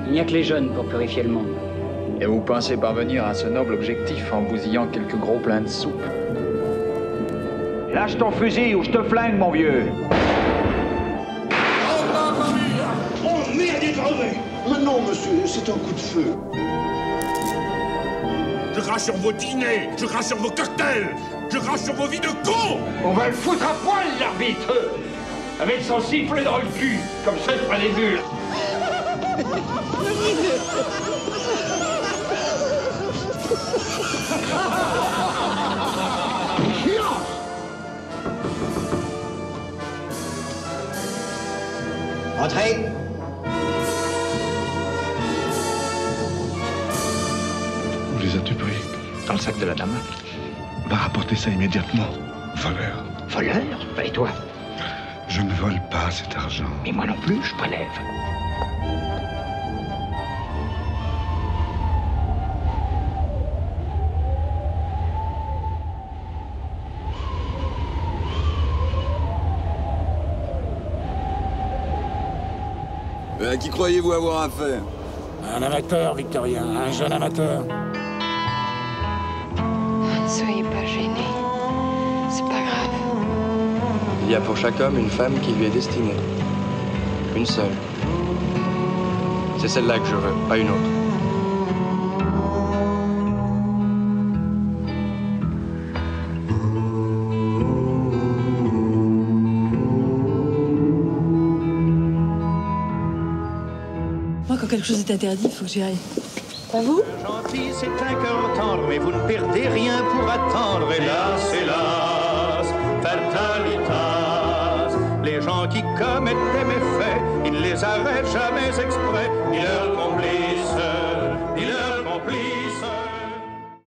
Il n'y a que les jeunes pour purifier le monde. Et vous pensez parvenir à ce noble objectif en bousillant quelques gros plats de soupe? Lâche ton fusil ou je te flingue, mon vieux. Oh merde, il est crevé. Mais non, monsieur, c'est un coup de feu. Je crache sur vos dîners, je crache sur vos cocktails, je crache sur vos vies de cons. On va le foutre à poil, l'arbitre, avec son sifflet dans le cul, comme ça il fera des bulles. Entrez. Où les as-tu pris? Dans le sac de la dame. Va rapporter ça immédiatement. Voleur. Voleur? Et toi? Je ne vole pas cet argent. Et moi non plus, je prélève. À qui croyez-vous avoir affaire? Un amateur, Victorien, un jeune amateur. Ne soyez pas gênés. C'est pas grave. Il y a pour chaque homme une femme qui lui est destinée. Une seule. C'est celle-là que je veux, pas une autre. Moi, quand quelque chose est interdit, il faut que j'y aille. Pas vous? Gentil, c'est un cœur tendre, mais vous ne perdez rien pour attendre. Hélas, hélas, fatalitas. Les gens qui commettent des méfaits, ils ne les arrêtent jamais exprès, ils leur comblent